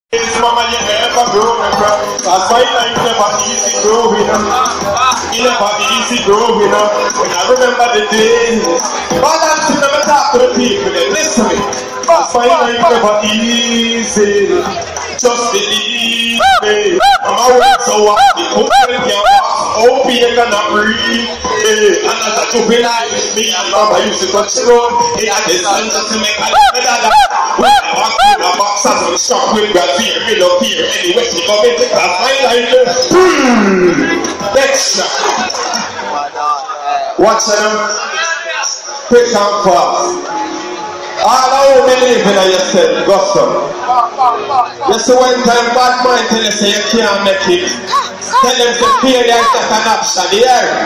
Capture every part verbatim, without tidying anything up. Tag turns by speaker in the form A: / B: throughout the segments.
A: Mama, you never grow, that's why life never easy growing up. It never easy growing up. When I remember the days, but I'm still never talk to the people, they listen to me. That's why life never easy. Just believe me. I'm always so happy. Open your mouth, open you cannot breathe. And as a juvenile, me and Mama used to touch the road. He had his hands to make a little when I walk through the boxes and shop with Brazil, me don't hear anyway. She come in, that's my life. Next shot. Watch them. Quick and fast. All I believe in yourself, gossip. You see one time bad mind tell you say you can't make it. Tell them to fear they take an option, yeah?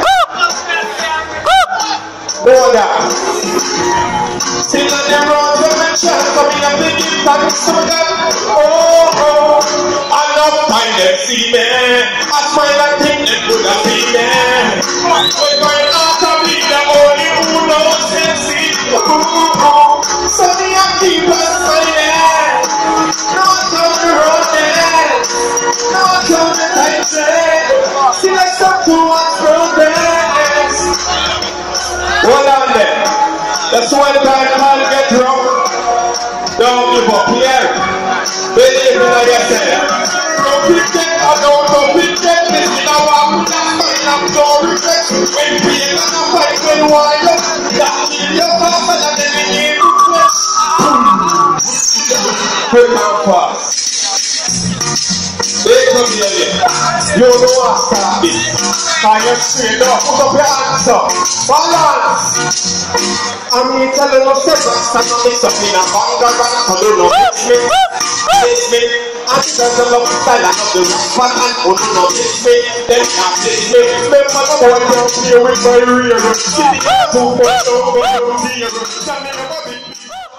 A: Know that. Still on the road to the chest, come in a big impact, some of them. Oh, oh. Enough time they see me. I smile and think they could have seen me. We're going out to be the only who knows they see. Oh, oh. So the young people silent. Not on the road there. Not on the tight train. Still I stop to watch progress. Hold on there. That's why the time can't get wrong. Don't give up here. Believe in yourself. Don't pretend or don't don't pretend. This is a walk with a sign of no regret. When we are gonna fight when wild up, that kill your mama and then we need to flesh. Quick and fast. They come here. You know what's happening. Can you straight up? Put up your hands up. Balance. I'm here telling you step back, stand on this up in a banger and I don't know. It's me, it's me. And it doesn't look style of the rock and oh no, it's me. Then can't it's me. Remember the boy down here with my rear. See the two boys over here. Tell me about it.